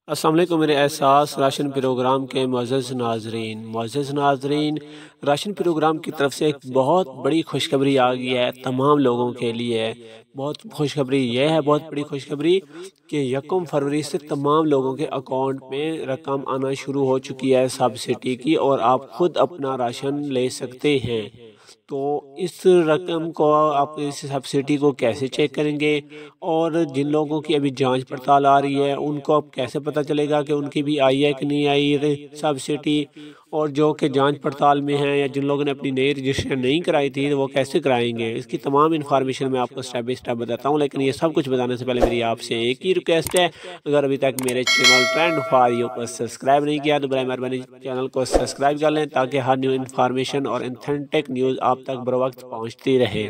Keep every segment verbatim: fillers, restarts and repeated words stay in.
अस्सलाम वालेकुम मेरे एहसास राशन प्रोग्राम के मुअज़्ज़ज़ नाज़रीन मुअज़्ज़ज़ नाज़रीन राशन प्रोग्राम की तरफ से एक बहुत बड़ी खुशखबरी आ गई है तमाम लोगों के लिए। बहुत खुशखबरी यह है बहुत बड़ी खुशखबरी कि यकम फरवरी से तमाम लोगों के अकाउंट में रकम आना शुरू हो चुकी है सब्सिडी की, और आप खुद अपना राशन ले सकते हैं। तो इस रकम को आप इस सब्सिडी को कैसे चेक करेंगे, और जिन लोगों की अभी जांच पड़ताल आ रही है उनको अब कैसे पता चलेगा कि उनकी भी आई है कि नहीं आई सब्सिडी, और जो कि जांच पड़ताल में हैं या जिन लोगों ने अपनी नई रजिस्ट्रेशन नहीं कराई थी तो वो कैसे कराएंगे, इसकी तमाम इन्फॉर्मेशन मैं आपको स्टेप बाय स्टेप बताता हूँ। लेकिन ये सब कुछ बताने से पहले मेरी आपसे एक ही रिक्वेस्ट है, अगर अभी तक मेरे चैनल ट्रेंड फॉर यू को सब्सक्राइब नहीं किया तो बराए मेहरबानी चैनल को सब्सक्राइब कर लें ताकि हर न्यू इन्फॉर्मेशन और ऑथेंटिक न्यूज़ आप तक बर वक्त पहुँचती रहे।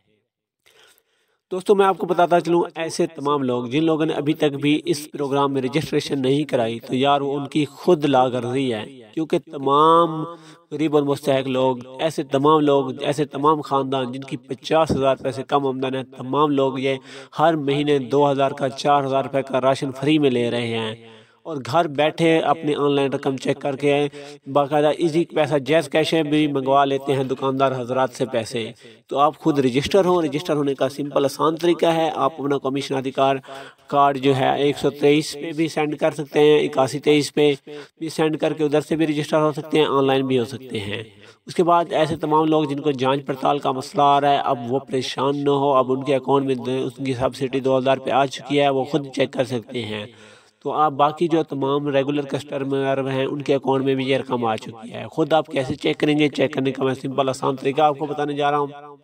दोस्तों मैं आपको बताता चलूँ, ऐसे तमाम लोग जिन लोगों ने अभी तक भी इस प्रोग्राम में रजिस्ट्रेशन नहीं कराई तो यार वो उनकी खुद लागर्जी है, क्योंकि तमाम गरीब और मुस्तहक लोग, ऐसे तमाम लोग, ऐसे तमाम ख़ानदान जिनकी पचास हज़ार रुपये से कम आमदन है, तमाम लोग ये हर महीने दो हज़ार का चार हज़ार रुपये का राशन फ्री में ले रहे हैं, और घर बैठे अपनी ऑनलाइन रकम चेक करके बाकायदा इजी पैसा जैस कैश भी मंगवा लेते हैं दुकानदार हजरात से पैसे। तो आप खुद रजिस्टर हो, रजिस्टर होने का सिंपल आसान तरीका है, आप अपना कमीशन अधिकार कार्ड जो है एक सौ तेईस पे भी सेंड कर सकते हैं, इक्यासी तेईस पे भी सेंड करके उधर से भी रजिस्टर हो सकते हैं, ऑनलाइन भी हो सकते हैं। उसके बाद ऐसे तमाम लोग जिनको जांच पड़ताल का मसला आ रहा है, अब वो परेशान न हो, अब उनके अकाउंट में उनकी सब्सिडी दो हज़ार पे आ चुकी है, वो खुद चेक कर सकते हैं। तो आप बाकी जो तमाम रेगुलर कस्टमर हैं उनके अकाउंट में भी ये रकम आ चुकी है। खुद आप कैसे चेक करेंगे, चेक करने का मैं सिंपल आसान तरीका आपको बताने जा रहा हूँ।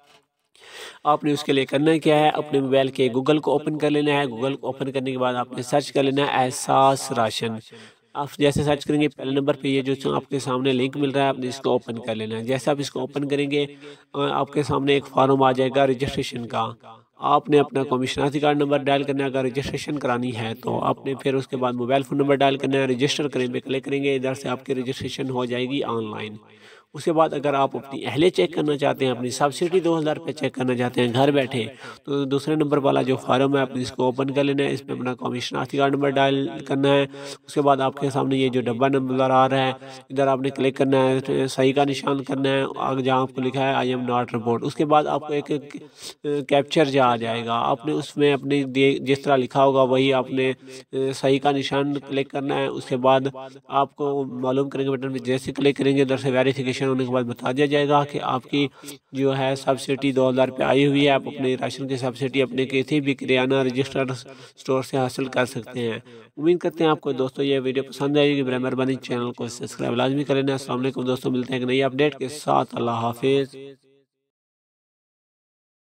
आपने उसके लिए करना क्या है, अपने मोबाइल के गूगल को ओपन कर लेना है। गूगल को ओपन करने के बाद आपने सर्च कर लेना है एहसास राशन। आप जैसे सर्च करेंगे पहले नंबर पे ये जो आपके सामने लिंक मिल रहा है, आपने इसको ओपन कर लेना है। जैसे आप इसको ओपन करेंगे आपके सामने एक फॉर्म आ जाएगा रजिस्ट्रेशन का। आपने अपना कमिश्नर कार्ड नंबर डायल करना है, अगर रजिस्ट्रेशन करानी है तो आपने फिर उसके बाद मोबाइल फ़ोन नंबर डायल करना है, रजिस्टर करें पे क्लिक करेंगे, इधर से आपकी रजिस्ट्रेशन हो जाएगी ऑनलाइन। उसके बाद अगर आप अपनी अहले चेक करना चाहते हैं, अपनी सब्सिडी दो हज़ार रुपये चेक करना चाहते हैं घर बैठे, तो दूसरे नंबर वाला जो फार्म है आपने इसको ओपन कर लेना है, इसमें अपना कमिश्नर कार्ड नंबर डायल करना है। उसके बाद आपके सामने ये जो डब्बा नंबर आ रहा है, इधर आपने क्लिक करना है, सही का निशान करना है, आगे जहाँ आपको लिखा है आई एम नॉट रिपोर्ट। उसके बाद आपको एक कैप्चर जा आ जाएगा, आपने उसमें अपने जिस तरह लिखा होगा वही आपने सही का निशान क्लिक करना है। उसके बाद आपको मालूम करेंगे बटन पर जैसे क्लिक करेंगे उधर से वेरिफिकेशन होने के बाद बता दिया जाएगा कि आपकी जो है सब्सिडी दो हज़ार रुपये आई हुई है। आप अपने राशन की सब्सिडी अपने किसी भी किराना रजिस्टर्ड स्टोर से हासिल कर सकते हैं। उम्मीद करते हैं आपको दोस्तों ये वीडियो पसंद आएगी। मेहरबानी चैनल को सब्सक्राइब लाजमी कर लेना। अस्सलाम वालेकुम दोस्तों, मिलते हैं एक नई अपडेट के साथ। अल्लाह हाफिज़।